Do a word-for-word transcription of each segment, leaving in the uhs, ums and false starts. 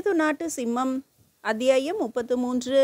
சேது நாட்டு சிம்மம். அத்தியாயம் முப்பத்து மூன்று.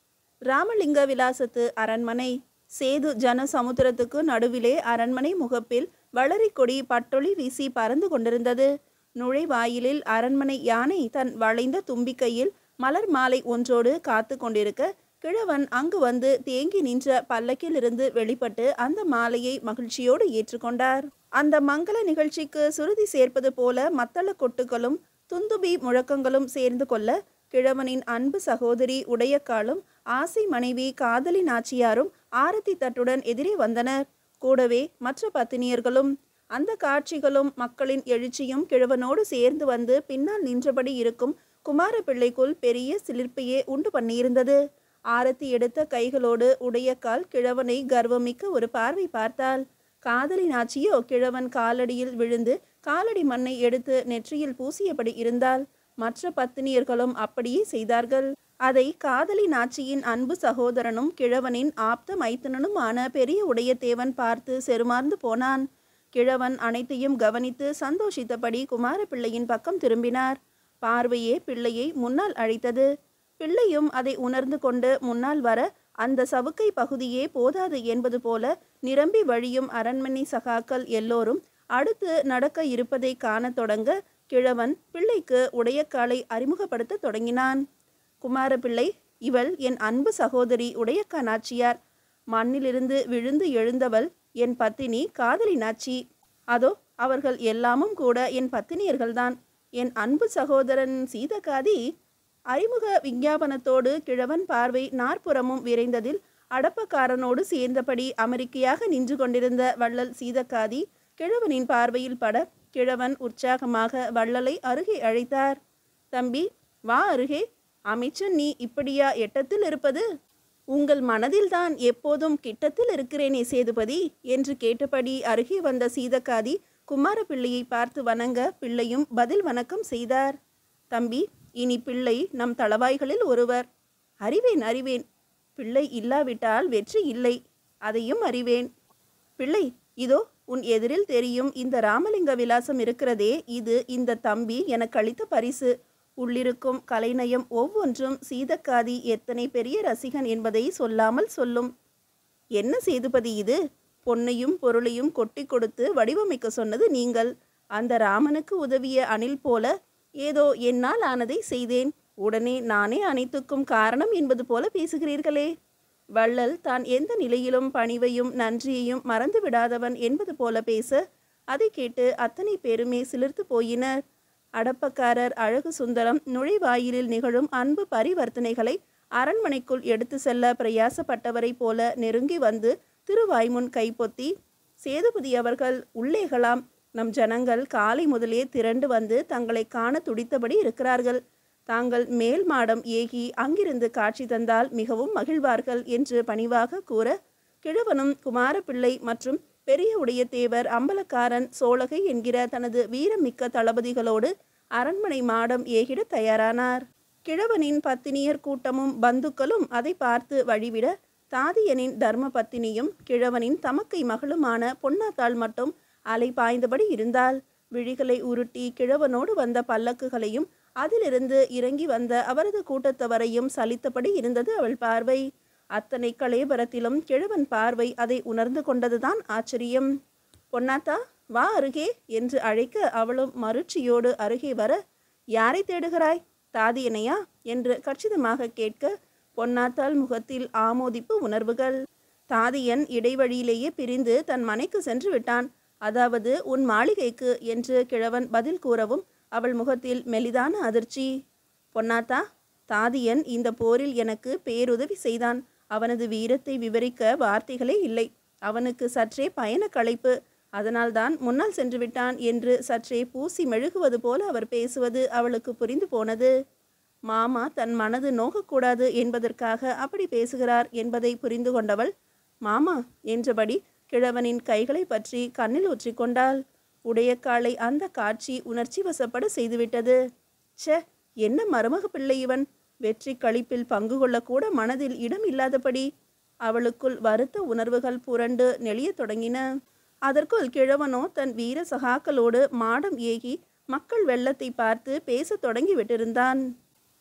ராமலிங்க விலாசத்து அரண்மனை. சேது ஜன சமுத்திரத்துக்கு நடுவிலே அரண்மனை முகப்பில் வளரி கொடி பட்டொளி வீசி பறந்து கொண்டிருந்தது. நுழைவாயிலில் அரண்மனை யானை தன் வளைந்த தும்பிக்கையில் மலர் மாலை ஒன்றோடு காத்து கொண்டிருக்க, கிழவன் அங்கு வந்து தேங்கி நின்ற பல்லக்கிலிருந்து வெளிப்பட்டு அந்த மாலையை மகிழ்ச்சியோடு ஏற்றுக்கொண்டார். அந்த மங்கள நிகழ்ச்சிக்கு சுருதி சேர்ப்பது போல மத்தள கொட்டுகளும் துந்துபி முழக்கங்களும் சேர்ந்து கொள்ள, கிழவனின் அன்பு சகோதரி உடையக்காலும் ஆசை மனைவி காதலி நாச்சியாரும் ஆரத்தி தட்டுடன் எதிரே வந்தனர். கூடவே மற்ற பத்தினியர்களும். அந்த காட்சிகளும் மக்களின் எழுச்சியும் கிழவனோடு சேர்ந்து வந்து பின்னால் நின்றபடி இருக்கும் குமார பிள்ளைக்குள் பெரிய சிலிர்ப்பையே உண்டு பண்ணியிருந்தது. ஆரத்தி எடுத்த கைகளோடு உடையக்கால் கிழவனை கர்வமிக்க ஒரு பார்வை பார்த்தாள். காதலி நாச்சியோ கிழவன் காலடியில் விழுந்து காலடி மண்ணை எடுத்து நெற்றியில் பூசியபடி இருந்தாள். மற்ற பத்தினியர்களும் அப்படியே செய்தார்கள். அதை காதலி நாச்சியின் அன்பு சகோதரனும் கிழவனின் ஆப்த மைத்துனனுமான பெரிய உடையத்தேவன் பார்த்து செருமார்ந்து போனான். கிழவன் அனைத்தையும் கவனித்து சந்தோஷித்தபடி குமார பிள்ளையின் பக்கம் திரும்பினார். பார்வையே பிள்ளையை முன்னால் அழைத்தது. பிள்ளையும் அதை உணர்ந்து கொண்டு முன்னால் வர, அந்த சவுக்கை பகுதியே போதாது என்பது போல நிரம்பி வழியும் அரண்மனை சகாக்கள் எல்லோரும் அடுத்து நடக்க இருப்பதை காண தொடங்க, கிழவன் பிள்ளைக்கு உடையக்காலை அறிமுகப்படுத்த தொடங்கினான். குமார பிள்ளை, இவள் என் அன்பு சகோதரி உடையக்கா நாச்சியார். மண்ணிலிருந்து விழுந்து எழுந்தவள் என் பத்தினி காதலி நாச்சி. அதோ அவர்கள் எல்லாமும் கூட என் பத்தினியர்கள்தான். என் அன்பு சகோதரன் சீதகாதி. அறிமுக விஞ்ஞாபனத்தோடு கிழவன் பார்வை நாற்புறமும் விரைந்ததில் அடப்பக்காரனோடு சேர்ந்தபடி அமெரிக்கையாக நின்று கொண்டிருந்த வள்ளல் சீதக்காதி கிழவனின் பார்வையில் பட, கிழவன் உற்சாகமாக வள்ளலை அருகே அழைத்தார். தம்பி, வா அருகே. அமைச்சன் நீ இப்படியா எட்டத்தில் இருப்பது? உங்கள் மனதில்தான் எப்போதும் கிட்டத்தில் இருக்கிறேனே சேதுபதி என்று கேட்டபடி அருகே வந்த சீதக்காதி குமார பிள்ளையை பார்த்து வணங்க, பிள்ளையும் பதில் வணக்கம் செய்தார். தம்பி, இனி பிள்ளை நம் தளவாய்களில் ஒருவர். அறிவேன் அறிவேன். பிள்ளை இல்லாவிட்டால் வெற்றி இல்லை, அதையும் அறிவேன். பிள்ளை, இதோ உன் எதிரில் தெரியும் இந்த ராமலிங்க விலாசம் இருக்கிறதே, இது இந்த தம்பி எனக்கு அளித்த பரிசு. உள்ளிருக்கும் கலைநயம் ஒவ்வொன்றும் சீதக்காதி எத்தனை பெரிய ரசிகன் என்பதை சொல்லாமல் சொல்லும். என்ன சேதுபதி இது? பொன்னையும் பொருளையும் கொட்டி கொடுத்து வடிவமைக்க சொன்னது நீங்கள். அந்த ராமனுக்கு உதவிய அணில் போல ஏதோ என்னால் ஆனதை செய்தேன். உடனே நானே அனைத்துக்கும் காரணம் என்பது போல பேசுகிறீர்களே. வள்ளல் தான் எந்த நிலையிலும் பணிவையும் நன்றியையும் மறந்து விடாதவன் என்பது போல பேச, அதை கேட்டு அத்தனை பேருமே சிலிர்த்து போயினர். அடப்பக்காரர் அழகு சுந்தரம் நுழைவாயிலில் நிகழும் அன்பு பரிவர்த்தனைகளை அரண்மனைக்குள் எடுத்து செல்ல பிரயாசப்பட்டவரை போல நெருங்கி வந்து திருவாய்முன் கைப்பொத்தி, சேதுபதி அவர்கள் உள்ளேகலாம். நம் ஜனங்கள் காலை முதலே திரண்டு வந்து தங்களை காண துடித்தபடி இருக்கிறார்கள். தாங்கள் மேல் மாடம் ஏகி அங்கிருந்து காட்சி தந்தால் மிகவும் மகிழ்வார்கள் என்று பணிவாக கூற, கிழவனும் குமாரப்பிள்ளை மற்றும் பெரிய உடையத்தேவர் அம்பலக்காரன் சோழகை என்கிற தனது வீரமிக்க தளபதிகளோடு அரண்மனை மாடம் ஏகிட தயாரானார். கிழவனின் பத்தினியர் கூட்டமும் பந்துக்களும் அதை பார்த்து வழிவிட, தாதியனின் தர்ம பத்தினியும் கிழவனின் தமக்கை மகளுமான பொன்னாத்தாள் மட்டும் அலை பாய்ந்தபடி இருந்தால், விழிகளை உருட்டி கிழவனோடு வந்த பல்லக்குகளையும் அதிலிருந்து இறங்கி வந்த அவரது கூட்டத்தவரையும் சலித்தபடி இருந்தது அவள் பார்வை. அத்தனை கலேபரத்திலும் கிழவன் பார்வை அதை உணர்ந்து கொண்டதுதான் ஆச்சரியம். பொன்னாத்தா, வா அருகே என்று அழைக்க, அவளும் மருட்சியோடு அருகே வர, யாரை தேடுகிறாய்? தாதியனையா என்று கச்சிதமாக கேட்க, பொன்னாத்தாள் முகத்தில் ஆமோதிப்பு உணர்வுகள். தாதியன் இடைவழியிலேயே பிரிந்து தன் மனைக்கு சென்று விட்டான், அதாவது உன் மாளிகைக்கு என்று கிழவன் பதில் கூறவும் அவள் முகத்தில் மெலிதான அதிர்ச்சி. பொன்னாத்தா, தாதியன் இந்த போரில் எனக்கு பேருதவி செய்தான். அவனது வீரத்தை விவரிக்க வார்த்தைகளே இல்லை. அவனுக்கு சற்றே பயண களைப்பு, அதனால்தான் முன்னால் சென்று விட்டான் என்று சற்றே பூசி மெழுகுவது போல அவர் பேசுவது அவளுக்கு புரிந்து போனது. மாமா தன் மனது நோகக்கூடாது என்பதற்காக அப்படி பேசுகிறார் என்பதை புரிந்து கொண்டவள், மாமா என்றபடி கிழவனின் கைகளை பற்றி கண்ணில் ஊற்றிக்கொண்டாள். உடையக்காலை அந்த காட்சி உணர்ச்சி வசப்பட செய்துவிட்டது. ச்சே, என்ன மருமக பிள்ளை இவன்! வெற்றி களிப்பில் பங்கு கொள்ளக்கூட மனதில் இடம் இல்லாதபடி. அவளுக்குள் வருத்த உணர்வுகள் புரண்டு நெளிய தொடங்கின. அதற்குள் கிழவனோ தன் வீர சகாக்களோடு மாடம் ஏகி மக்கள் வெள்ளத்தை பார்த்து பேச தொடங்கி விட்டிருந்தான்.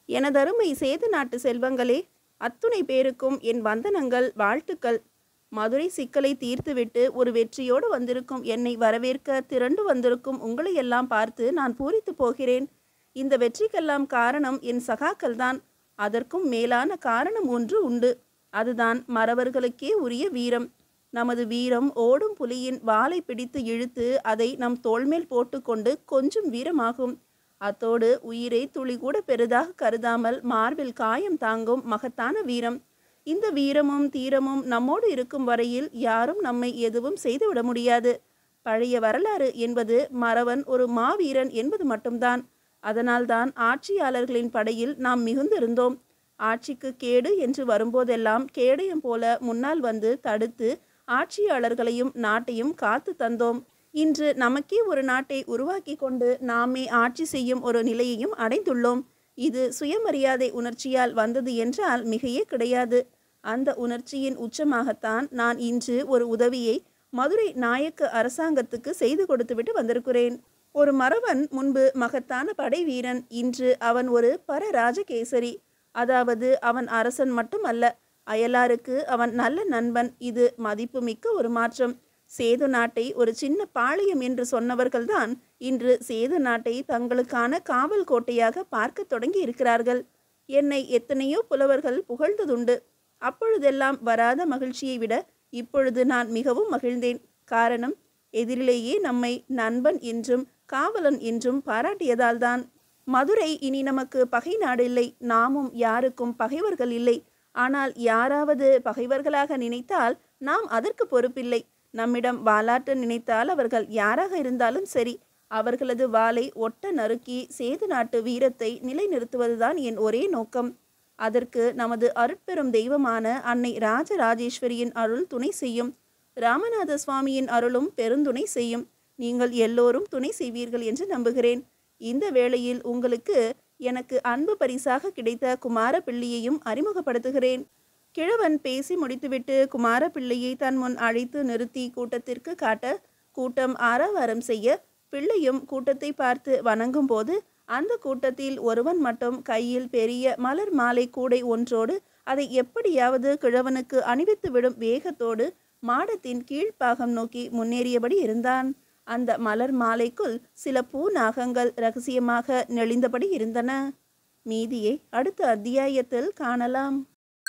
எனதருமை சேது நாட்டு செல்வங்களே, அத்துணை பேருக்கும் என் வந்தனங்கள், வாழ்த்துக்கள். மதுரை சிக்கலை தீர்த்துவிட்டு ஒரு வெற்றியோடு வந்திருக்கும் என்னை வரவேற்க திரண்டு வந்திருக்கும் உங்களையெல்லாம் பார்த்து நான் பூரித்து போகிறேன். இந்த வெற்றிக்கெல்லாம் காரணம் என் சகாக்கள்தான். அதற்கும் மேலான காரணம் ஒன்று உண்டு. அதுதான் மறவர்களுக்கே உரிய வீரம். நமது வீரம் ஓடும் புலியின் வாலை பிடித்து இழுத்து அதை நம் தோள்மேல் போட்டுக்கொண்டு கொஞ்சம் வீரமாகும். அத்தோடு உயிரை துளி கூட பெரிதாக கருதாமல் மார்பில் காயம் தாங்கும் மகத்தான வீரம். இந்த வீரமும் தீரமும் நம்மோடு இருக்கும் வரையில் யாரும் நம்மை எதுவும் செய்துவிட முடியாது. பழைய வரலாறு என்பது மறவன் ஒரு மாவீரன் என்பது மட்டும்தான். அதனால்தான் ஆட்சியாளர்களின் படையில் நாம் மிகுந்திருந்தோம். ஆட்சிக்கு கேடு என்று வரும்போதெல்லாம் கேடயம் போல முன்னால் வந்து தடுத்து ஆட்சியாளர்களையும் நாட்டையும் காத்து தந்தோம். இன்று நமக்கே ஒரு நாட்டை உருவாக்கி கொண்டு நாமே ஆட்சி செய்யும் ஒரு நிலையையும் அடைந்துள்ளோம். இது சுயமரியாதை உணர்ச்சியால் வந்தது என்றால் மிகையே கிடையாது. அந்த உணர்ச்சியின் உச்சமாகத்தான் நான் இன்று ஒரு உதவியை மதுரை நாயக்க அரசாங்கத்துக்கு செய்து கொடுத்துவிட்டு வந்திருக்கிறேன். ஒரு மறவன் முன்பு மகத்தான படை வீரன், இன்று அவன் ஒரு பரராஜகேசரி. அதாவது அவன் அரசன் மட்டும் அல்ல, அயலாருக்கு அவன் நல்ல நண்பன். இது மதிப்புமிக்க ஒரு மாற்றம். சேது நாட்டை ஒரு சின்ன பாளையம் என்று சொன்னவர்கள்தான் இன்று சேது நாட்டை தங்களுக்கான காவல் கோட்டையாக பார்க்க தொடங்கி இருக்கிறார்கள். என்னை எத்தனையோ புலவர்கள் புகழ்ந்ததுண்டு. அப்பொழுதெல்லாம் வராத மகிழ்ச்சியை விட இப்பொழுது நான் மிகவும் மகிழ்ந்தேன். காரணம், எதிரிலேயே நம்மை நண்பன் என்றும் காவலன் என்றும் பாராட்டியதால்தான். மதுரை இனி நமக்கு பகை நாடு இல்லை. நாமும் யாருக்கும் பகைவர்கள் இல்லை. ஆனால் யாராவது பகைவர்களாக நினைத்தால் நாம் அதற்கு பொறுப்பில்லை. நம்மிடம் வாலாட்ட நினைத்தால் அவர்கள் யாராக இருந்தாலும் சரி, அவர்களது வாளை ஒட்ட நறுக்கி சேது நாட்டு வீரத்தை நிலைநிறுத்துவதுதான் என் ஒரே நோக்கம். அதற்கு நமது அருட்பெரும் தெய்வமான அன்னை ராஜராஜேஸ்வரியின் அருள் துணை செய்யும். ராமநாத சுவாமியின் அருளும் பெருந்துணை செய்யும். நீங்கள் எல்லோரும் துணை செய்வீர்கள் என்று நம்புகிறேன். இந்த வேளையில் உங்களுக்கு எனக்கு அன்பு பரிசாக கிடைத்த குமார பிள்ளையையும் அறிமுகப்படுத்துகிறேன். கிழவன் பேசி முடித்துவிட்டு குமார பிள்ளையை தன் முன் அழைத்து நிறுத்தி கூட்டத்திற்கு காட்ட, கூட்டம் ஆரவாரம் செய்ய, பிள்ளையும் கூட்டத்தை பார்த்து வணங்கும் போது அந்த கூட்டத்தில் ஒருவன் மட்டும் கையில் பெரிய மலர் மாலை கூடை ஒன்றோடு அதை எப்படியாவது கிழவனுக்கு அணிவித்து விடும் வேகத்தோடு மாடத்தின் கீழ்ப்பாகம் நோக்கி முன்னேறியபடி இருந்தான். அந்த மலர் மாலைக்குள் சில பூ நாகங்கள் இரகசியமாக நெளிந்தபடி இருந்தன. மீதியை அடுத்த அத்தியாயத்தில் காணலாம்.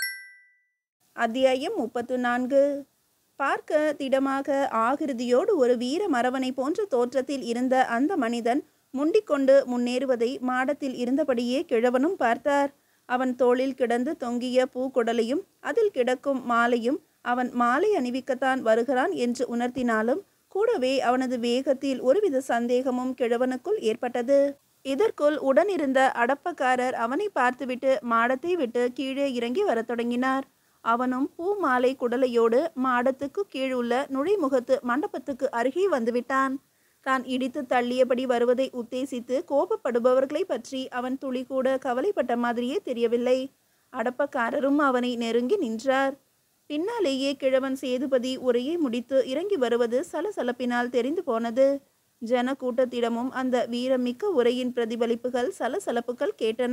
அத்தியாயம் முப்பத்து நான்கு. பார்க்க திடமாக ஆகிருதியோடு ஒரு வீர மறவனை போன்ற தோற்றத்தில் இருந்த அந்த மனிதன் முண்டிக்கொண்டு முன்னேறுவதை மாடத்தில் இருந்தபடியே கிழவனும் பார்த்தார். அவன் தோளில் கிடந்து தொங்கிய பூக்குடலையும் அதில் கிடக்கும் மாலையும் அவன் மாலை அணிவிக்கத்தான் வருகிறான் என்று உணர்த்தினாலும் கூடவே அவனது வேகத்தில் ஒருவித சந்தேகமும் கிழவனுக்குள் ஏற்பட்டது. இதற்குள் உடனிருந்த அடப்பக்காரர் அவனை பார்த்துவிட்டு மாடத்தை விட்டு கீழே இறங்கி வரத் தொடங்கினார். அவனும் பூ மாலை குடலையோடு மாடத்துக்கு கீழுள்ள நுழைமுகத்து மண்டபத்துக்கு அருகே வந்துவிட்டான். தான் இடித்து தள்ளியபடி வருவதை உத்தேசித்து கோபப்படுபவர்களை பற்றி அவன் துளி கூட கவலைப்பட்ட மாதிரியே தெரியவில்லை. அடப்பக்காரரும் அவனை நெருங்கி நின்றார். பின்னாலேயே கிழவன் சேதுபதி உரையை முடித்து இறங்கி வருவது சலசலப்பினால் தெரிந்து போனது. ஜன கூட்டத்திடமும் அந்த வீரமிக்க உரையின் பிரதிபலிப்புகள் சலசலப்புகள் கேட்டன.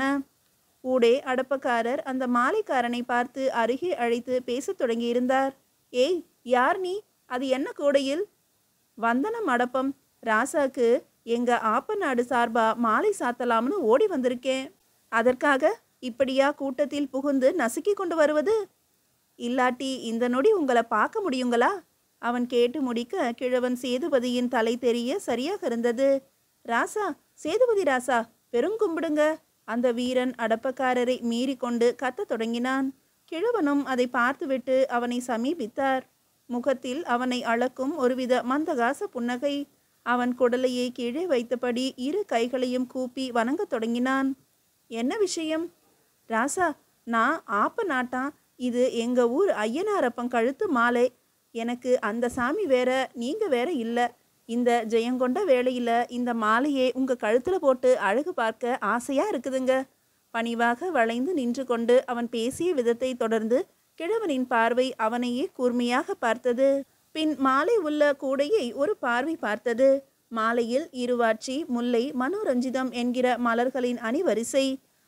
ஊடே அடப்பக்காரர் அந்த மாலைக்காரனை பார்த்து அருகே அழைத்து பேசத் தொடங்கியிருந்தார். ஏய், யார் நீ? அது என்ன கூடையில்? வந்தனம் அடப்பம். ராசாக்கு எங்க ஆப்ப நாடு சார்பா மாலை சாத்தலாம்னு ஓடி வந்திருக்கேன். அதற்காக இப்படியா கூட்டத்தில் புகுந்து நசுக்கி கொண்டு வருவது? இல்லாட்டி இந்த நொடி உங்களை பார்க்க முடியுங்களா? அவன் கேட்டு முடிக்க கிழவன் சேதுபதியின் தலை தெரிய சரியாக இருந்தது. ராசா, சேதுபதி ராசா, பெருங்கும்பிடுங்க. அந்த வீரன் அடப்பக்காரரை மீறி கொண்டு கத்த தொடங்கினான். கிழவனும் அதை பார்த்துவிட்டு அவனை சமீபித்தார். முகத்தில் அவனை அளக்கும் ஒருவித மந்தகாச புன்னகை. அவன் குடலையை கீழே வைத்தபடி இரு கைகளையும் கூப்பி வணங்கத் தொடங்கினான். என்ன விஷயம்? ராசா, நான் ஆப்ப நாட்டான். இது எங்க ஊர் ஐயனாரப்பன் கழுத்து மாலை. எனக்கு அந்த சாமி வேற, நீங்க வேற இல்லை. இந்த ஜெயங்கொண்ட வேளையில இந்த மாலையை உங்க கழுத்துல போட்டு அழகு பார்க்க ஆசையா இருக்குதுங்க. பணிவாக வளைந்து நின்று கொண்டு அவன் பேசிய விதத்தை தொடர்ந்து கிழவனின் பார்வை அவனையே கூர்மையாக பார்த்தது. பின் மாலை உள்ள கூடையை ஒரு பார்வை பார்த்தது. மாலையில் இருவாட்சி, முல்லை, மனோரஞ்சிதம் என்கிற மலர்களின் அணிவரிசை.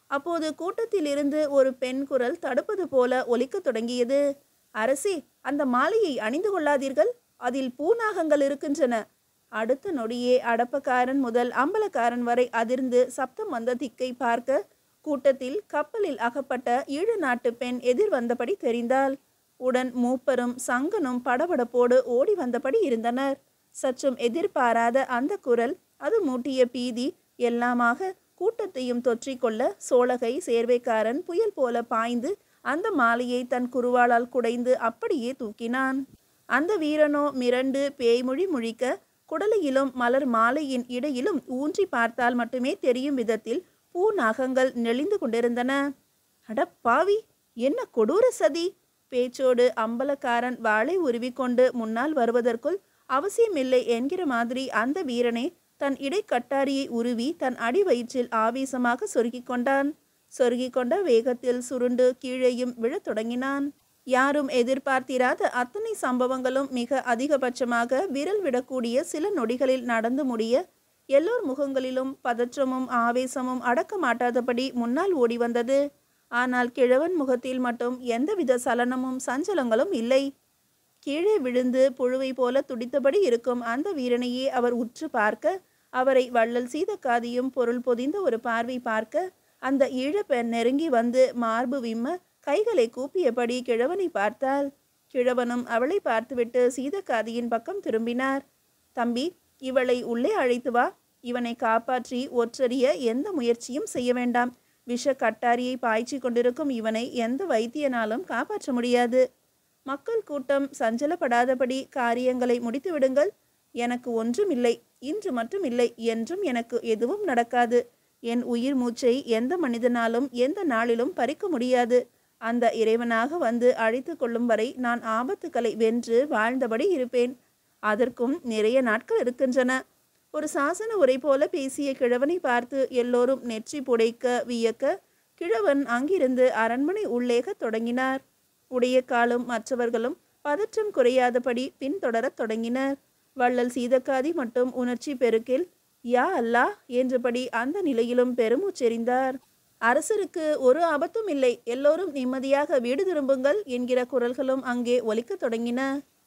அப்போது கூட்டத்திலிருந்து ஒரு பெண் குரல் தடுப்பது போல ஒலிக்கத் தொடங்கியது. அரசே, அந்த மாலையை அணிந்து கொள்ளாதீர்கள், அதில் பூநாகங்கள் இருக்கின்றன. அடுத்த நொடியே அடப்பக்காரன் முதல் அம்பலக்காரன் வரை அதிர்ந்து சப்தம் வந்த திக்கை பார்க்க கூட்டத்தில் கப்பலில் அகப்பட்ட ஈழ நாட்டு பெண் எதிர் வந்தபடி தெரிந்தாள். உடன் மூப்பரும் சங்கனும் படபடப்போடு ஓடி வந்தபடி இருந்தனர். சற்றும் எதிர்பாராத அந்த குரல், அது மூட்டிய பீதி எல்லாமாக கூட்டத்தையும் தொற்றிக்கொள்ள சோழகை சேர்வைக்காரன் புயல் போல பாய்ந்து அந்த மாலையை தன் குருவாளால் குடைந்து அப்படியே தூக்கினான். அந்த வீரனோ மிரண்டு பேய்மொழி முழிக்க குடலையிலும் மலர் மாலையின் இடையிலும் ஊன்றி பார்த்தால் மட்டுமே தெரியும் விதத்தில் பூ நாகங்கள் நெளிந்து கொண்டிருந்தன. அடப்பாவி, என்ன கொடூர சதி! பேச்சோடு அம்பலக்காரன் வாளை உருவிக்கொண்டு முன்னால் வருவதற்குள் அவசியமில்லை என்கிற மாதிரி அந்த வீரனே தன் இடைக்கட்டாரியை உருவி தன் அடி வயிற்றில் ஆவேசமாக சொருகிக் கொண்டான். சொருகிக் கொண்ட வேகத்தில் சுருண்டு கீழேயும் விழத் தொடங்கினான். யாரும் எதிர்பார்த்திராத அத்தனை சம்பவங்களும் மிக அதிகபட்சமாக விரல் விடக்கூடிய சில நொடிகளில் நடந்து முடிய எல்லோர் முகங்களிலும் பதற்றமும் ஆவேசமும் அடக்க மாட்டாதபடி முன்னால் ஓடி வந்தது. ஆனால் கிழவன் முகத்தில் மட்டும் எந்தவித சலனமும் சஞ்சலங்களும் இல்லை. கீழே விழுந்து புழுவை போல துடித்தபடி இருக்கும் அந்த வீரனையே அவர் உற்று பார்க்க, அவரை வள்ளல் சீதக்காதியும் பொருள் பொதிந்த ஒரு பார்வை பார்க்க, அந்த ஈழப்பெண் நெருங்கி வந்து மார்பு விம்ம கைகளை கூப்பியபடி கிழவனை பார்த்தாள். கிழவனும் அவளை பார்த்துவிட்டு சீதக்காதியின் பக்கம் திரும்பினார். தம்பி, இவளை உள்ளே அழைத்து வா. இவனை காப்பாற்றி ஒற்றறிய எந்த முயற்சியும் செய்ய வேண்டாம். விஷ கட்டாரியை பாய்ச்சி கொண்டிருக்கும் இவனை எந்த வைத்தியனாலும் காப்பாற்ற முடியாது. மக்கள் கூட்டம் சஞ்சலப்படாதபடி காரியங்களை முடித்து விடுங்கள். எனக்கு ஒன்றும் இல்லை, இன்று மட்டும் இல்லை, என்றும் எனக்கு எதுவும் நடக்காது. என் உயிர் மூச்சை எந்த மனிதனாலும் எந்த நாளிலும் பறிக்க முடியாது. அந்த இறைவனாக வந்து அழைத்து கொள்ளும் வரை நான் ஆபத்துக்களை வென்று வாழ்ந்தபடி இருப்பேன். அதற்கும் நிறைய நாட்கள் இருக்கின்றன. ஒரு சாசன உரை போல பேசிய கிழவனை பார்த்து எல்லோரும் நெற்றி புடைக்க வியக்க கிழவன் அங்கிருந்து அரண்மனை உள்ளேக தொடங்கினார். உடைய காலும் மற்றவர்களும் பதற்றம் குறையாதபடி பின்தொடரத் தொடங்கினர். வள்ளல் சீதக்காதி மட்டும் உணர்ச்சி பெருக்கில் யா அல்லாஹ் என்றபடி அந்த நிலையிலும் பெருமூச்செறிந்தார். அரசருக்கு ஒரு ஆபத்தும் இல்லை, எல்லோரும் நிம்மதியாக வீடு திரும்புங்கள் என்கிற குரல்களும் அங்கே ஒலிக்கத் தொடங்கின.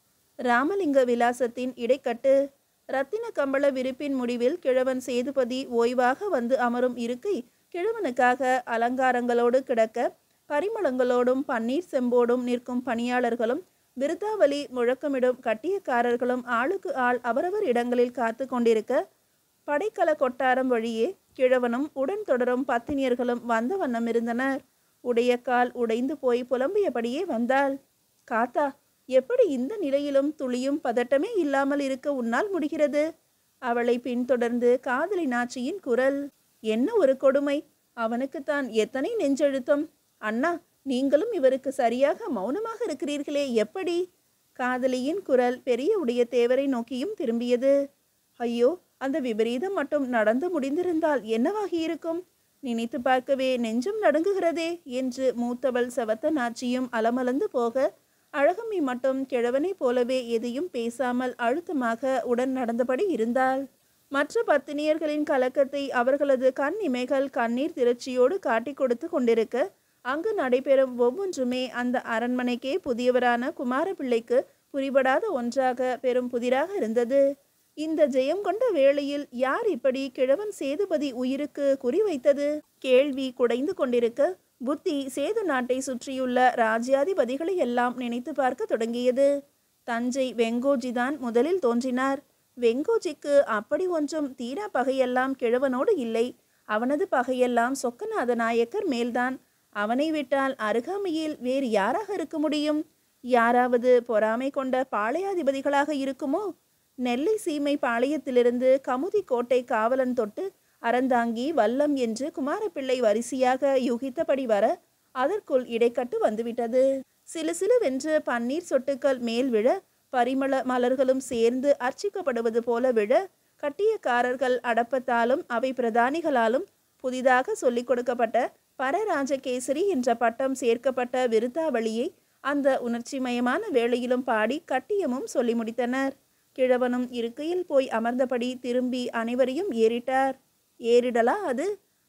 ராமலிங்க விலாசத்தின் இடைக்கட்டு. இரத்தின கம்பள விரிப்பின் முடிவில் கிழவன் சேதுபதி ஓய்வாக வந்து அமரும் இருக்கை கிழவனுக்காக அலங்காரங்களோடு கிடக்க, பரிமளங்களோடும் பன்னீர் செம்போடும் நிற்கும் பணியாளர்களும் விருத்தாவலி முழக்கமிடும் கட்டியக்காரர்களும் ஆளுக்கு ஆள் அவரவர் இடங்களில் காத்து கொண்டிருக்க, படைக்கல கொட்டாரம் வழியே கிழவனும் உடன் தொடரும் பத்தினியர்களும் வந்த வண்ணம் இருந்தனர். உடைய கால் உடைந்து போய் புலம்பியபடியே வந்தாள். காத்தா, எப்படி இந்த நிலையிலும் துளியும் பதட்டமே இல்லாமல் இருக்க உன்னால் முடிகிறது? அவளை பின்தொடர்ந்து காதலி நாச்சியின் குரல். என்ன ஒரு கொடுமை! அவனுக்குத்தான் எத்தனை நெஞ்செழுத்தம்! அண்ணா, நீங்களும் இவருக்கு சரியாக மௌனமாக இருக்கிறீர்களே, எப்படி? காதலியின் குரல் பெரிய உடைய தேவரை நோக்கியும் திரும்பியது. ஐயோ, அந்த விபரீதம் மட்டும் நடந்து முடிந்திருந்தால் என்னவாகியிருக்கும்? நினைத்து பார்க்கவே நெஞ்சம் நடுங்குகிறதே என்று மூத்தவள் செவத்த நாச்சியும் அலமலந்து போக, அழகம்மி மட்டும் கிழவனை போலவே எதையும் பேசாமல் அழுத்தமாக உடன் நடந்தபடி இருந்தாள். மற்ற பத்தினியர்களின் கலக்கத்தை அவர்களது கண் இமைகள் கண்ணீர் திரட்சியோடு காட்டி கொடுத்து கொண்டிருக்க, அங்கு நடைபெறும் ஒவ்வொன்றுமே அந்த அரண்மனைக்கே புதியவரான குமாரபிள்ளைக்கு புரிபடாத ஒன்றாக பெரும் புதிராக இருந்தது. இந்த ஜெயம் கொண்ட வேளையில் யார் இப்படி கிழவன் சேதுபதி உயிருக்கு குறிவைத்தது? கேள்வி குடைந்து கொண்டிருக்க புத்தி சேது நாட்டை சுற்றியுள்ள ராஜ்யாதிபதிகளை எல்லாம் நினைத்து பார்க்க தொடங்கியது. தஞ்சை வெங்கோஜிதான் முதலில் தோன்றினார். வெங்கோஜிக்கு அப்படி ஒன்றும் தீரா பகையெல்லாம் கிழவனோடு இல்லை. அவனது பகையெல்லாம் சொக்கநாத நாயக்கர் மேல்தான். அவனை விட்டால் அருகாமையில் வேறு யாராக இருக்க முடியும்? யாராவது பொறாமை கொண்ட பாளையாதிபதிகளாக இருக்குமோ? நெல்லை சீமை பாளையத்திலிருந்து கமுதி கோட்டை காவலன் தொட்டு அறந்தாங்கி வல்லம் என்று குமாரப்பிள்ளை வரிசையாக யூகித்தபடி வர, அதற்குள் இடைக்கட்டு வந்துவிட்டது. சிலு சிலுவென்று பன்னீர் சொட்டுக்கள் மேல் விழ, பரிமள மலர்களும் சேர்ந்து அர்ச்சிக்கப்படுவது போல விழ, கட்டியக்காரர்கள் அடப்பத்தாலும் அவை பிரதானிகளாலும் புதிதாக சொல்லிக் கொடுக்கப்பட்ட பரராஜகேசரி என்ற பட்டம் சேர்க்கப்பட்ட விருத்தாவளியை அந்த உணர்ச்சிமயமான வேளையிலும் பாடி கட்டியமும் சொல்லி முடித்தனர். கிழவனும் இருக்கையில் போய் அமர்ந்தபடி திரும்பி அனைவரையும் ஏறிட்டார். ஏறிடலா அது?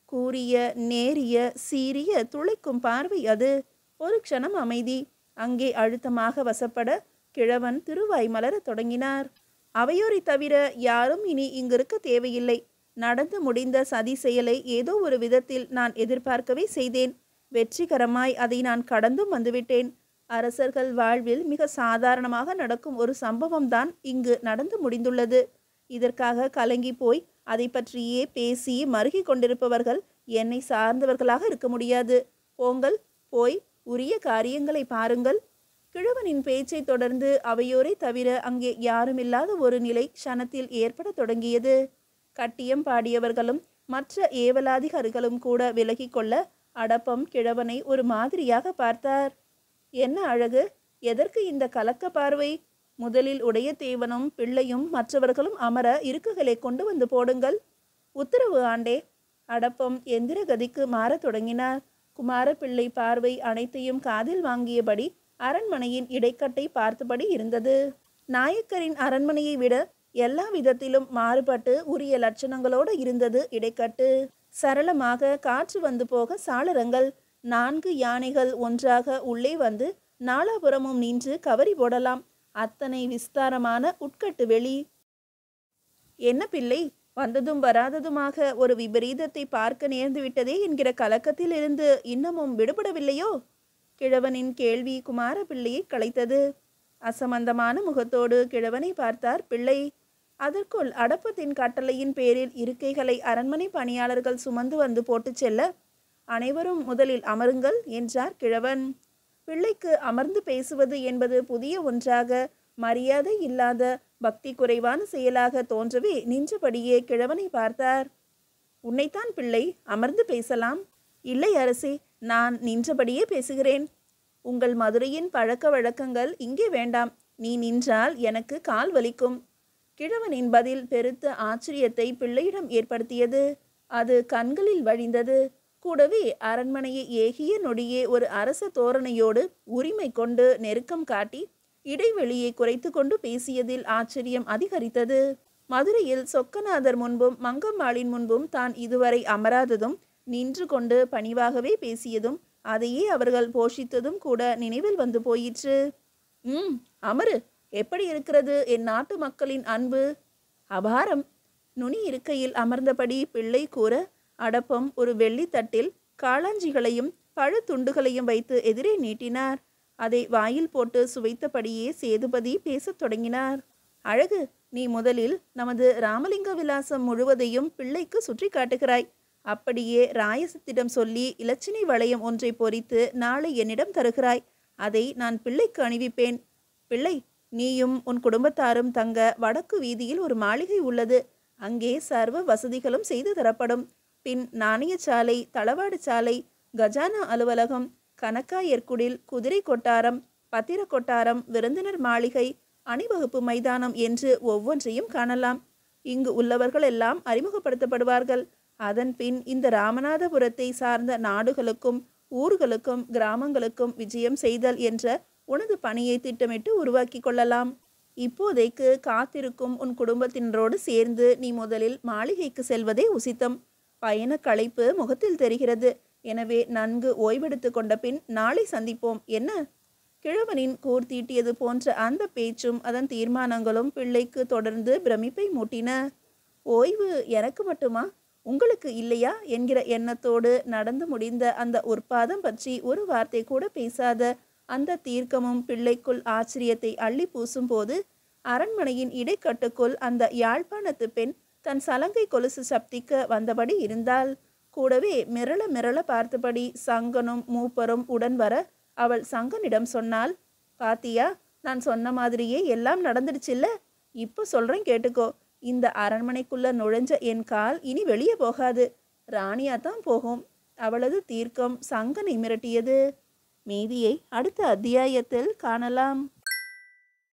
கூரிய நேரிய சீரிய துளைக்கும் பார்வை அது. ஒரு க்ஷணம் அமைதி. அங்கே அழுத்தமாக வசப்பட கிழவன் திருவாய் மலரத் தொடங்கினார். அவையோரை தவிர யாரும் இனி இங்கிருக்க தேவையில்லை. நடந்து முடிந்த சதி செயலை ஏதோ ஒரு விதத்தில் நான் எதிர்பார்க்கவே செய்தேன். வெற்றிகரமாய் அதை நான் கடந்தும் வந்துவிட்டேன். அரசர்கள் வாழ்வில் மிக சாதாரணமாக நடக்கும் ஒரு சம்பவம்தான் இங்கு நடந்து முடிந்துள்ளது. இதற்காக கலங்கி போய் அதை பற்றியே பேசி மருகி கொண்டிருப்பவர்கள் என்னை சார்ந்தவர்களாக இருக்க முடியாது. போங்கள், போய் உரிய காரியங்களை பாருங்கள். கிழவனின் பேச்சை தொடர்ந்து அவையோரை தவிர அங்கே யாருமில்லாத ஒரு நிலை க்ஷணத்தில் ஏற்பட தொடங்கியது. கட்டியம் பாடியவர்களும் மற்ற ஏவலாதிகாரிகளும் கூட விலகி கொள்ள அடப்பம் கிழவனை ஒரு மாதிரியாக பார்த்தார். என்ன அழகு! எதற்கு இந்த கலக்க பார்வை? முதலில் உடையதேவனும் பிள்ளையும் மற்றவர்களும் அமர இருக்கைகளை கொண்டு வந்து போடுங்கள். உத்தரவு ஆண்டே. அடப்பம் எந்திர கதிக்கு மாறத் தொடங்கினார். குமாரப்பிள்ளை பார்வை அனைத்தையும் காதில் வாங்கியபடி அரண்மனையின் இடைக்கட்டை பார்த்தபடி இருந்தது. நாயக்கரின் அரண்மனையை விட எல்லா விதத்திலும் மாறுபட்டு உரிய லட்சணங்களோடு இருந்தது இடைக்கட்டு. சரளமாக காற்று வந்து போக சாளரங்கள். நான்கு யானைகள் ஒன்றாக உள்ளே வந்து நாலாபுரமும் நின்று கவரி போடலாம். அத்தனை விஸ்தாரமான உட்கட்டு வெளி. என்ன பிள்ளை, வந்ததும் வராததுமாக ஒரு விபரீதத்தை பார்க்க நேர்ந்து விட்டதே என்கிற கலக்கத்தில் இருந்து இன்னமும் விடுபடவில்லையோ? கிழவனின் கேள்வி குமார பிள்ளையை களைத்தது. அசம்பந்தமான முகத்தோடு கிழவனை பார்த்தார் பிள்ளை. அதற்குள் அடப்பத்தின் கட்டளையின் பேரில் இருக்கைகளை அரண்மனை பணியாளர்கள் சுமந்து வந்து போட்டு செல்ல, அனைவரும் முதலில் அமருங்கள் என்றார் கிழவன். பிள்ளைக்கு அமர்ந்து பேசுவது என்பது புதிய ஒன்றாக, மரியாதை இல்லாத பக்தி குறைவான செயலாக தோன்றவே நின்றபடியே கிழவனை பார்த்தார். உன்னைத்தான் பிள்ளை, அமர்ந்து பேசலாம். இல்லை அரசே, நான் நின்றபடியே பேசுகிறேன். உங்கள் மதுரையின் பழக்க வழக்கங்கள் இங்கே வேண்டாம். நீ நின்றால் எனக்கு கால் வலிக்கும். கிழவனின் பதில் பெருத்த ஆச்சரியத்தை பிள்ளையிடம் ஏற்படுத்தியது. அது கண்களில் வழிந்தது. கூடவே அரண்மனையை ஏகிய நொடியே ஒரு அரச தோரணையோடு உரிமை கொண்டு நெருக்கம் காட்டி இடைவெளியை குறைத்து கொண்டு பேசியதில் ஆச்சரியம் அதிகரித்தது. மதுரையில் சொக்கநாதர் முன்பும் மங்கம்மாளின் முன்பும் தான் இதுவரை அமராததும், நின்று கொண்டு பணிவாகவே பேசியதும், அதையே அவர்கள் போஷித்ததும் கூட நினைவில் வந்து போயிற்று. ம் அமரு. எப்படி இருக்கிறது என் நாட்டு மக்களின் அன்பு? அபாரம். நுனி இருக்கையில் அமர்ந்தபடி பிள்ளை கூற, அடப்பம் ஒரு வெள்ளித்தட்டில் காளாஞ்சிகளையும் பழத்துண்டுகளையும் வைத்து எதிரே நீட்டினார். அதை வாயில் போட்டு சுவைத்தபடியே சேதுபதி பேசத் தொடங்கினார். அழகு, நீ முதலில் நமது ராமலிங்க விலாசம் முழுவதையும் பிள்ளைக்கு சுற்றி காட்டுகிறாய். அப்படியே ராயசத்திடம் சொல்லி இலச்சினை வளையம் ஒன்றை பொறித்து நாளை என்னிடம் தருகிறாய். அதை நான் பிள்ளைக்கு அணிவிப்பேன். பிள்ளை, நீயும் உன் குடும்பத்தாரும் தங்க வடக்கு வீதியில் ஒரு மாளிகை உள்ளது. அங்கே சர்வ வசதிகளும் செய்து தரப்படும். பின் நாணயச்சாலை, தளவாடு சாலை, கஜானா அலுவலகம், கணக்காயர்குடில், குதிரை கொட்டாரம், பத்திர கொட்டாரம், விருந்தினர் மாளிகை, அணிவகுப்பு மைதானம் என்று ஒவ்வொன்றையும் காணலாம். இங்கு உள்ளவர்கள் எல்லாம் அறிமுகப்படுத்தப்படுவார்கள். அதன் பின் இந்த ராமநாதபுரத்தை சார்ந்த நாடுகளுக்கும் ஊர்களுக்கும் கிராமங்களுக்கும் விஜயம் செய்தல் என்ற உனது பணியை திட்டமிட்டு உருவாக்கி கொள்ளலாம். இப்போதைக்கு காத்திருக்கும் உன் குடும்பத்தினரோடு சேர்ந்து நீ முதலில் மாளிகைக்கு செல்வதே உசித்தம். பயண களைப்பு முகத்தில் தெரிகிறது. எனவே நன்கு ஓய்வெடுத்து கொண்ட பின் நாளை சந்திப்போம். என்ன? கிழவனின் கூர்த்தீட்டியது போன்ற அந்த பேச்சும் அதன் தீர்மானங்களும் பிள்ளைக்கு தொடர்ந்து பிரமிப்பை மூட்டின. ஓய்வு எனக்கு மட்டுமா, உங்களுக்கு இல்லையா என்கிற எண்ணத்தோடு நடந்து முடிந்த அந்த உற்பாதம் பற்றி ஒரு வார்த்தை கூட பேசாத அந்த தீர்க்கமும் பிள்ளைக்குள் ஆச்சரியத்தை அள்ளி பூசும் போது, அரண்மனையின் இடைக்கட்டுக்குள் அந்த யாழ்ப்பாணத்து பெண் தன் சலங்கை கொலுசு சப்திக்க வந்தபடி இருந்தாள். கூடவே மிரள மிரள பார்த்தபடி சங்கனும் மூப்பரும் உடன் வர அவள் சங்கனிடம் சொன்னாள், பாத்தியா, நான் சொன்ன மாதிரியே எல்லாம் நடந்துடுச்சில்ல. இப்போ சொல்றேன் கேட்டுக்கோ. இந்த அரண்மனைக்குள்ள நுழைஞ்ச என் கால் இனி வெளியே போகாது. ராணியா தான் போகும். அவளது தீர்க்கம் சங்கனை மிரட்டியது. மீதியை அடுத்த அத்தியாயத்தில் காணலாம்.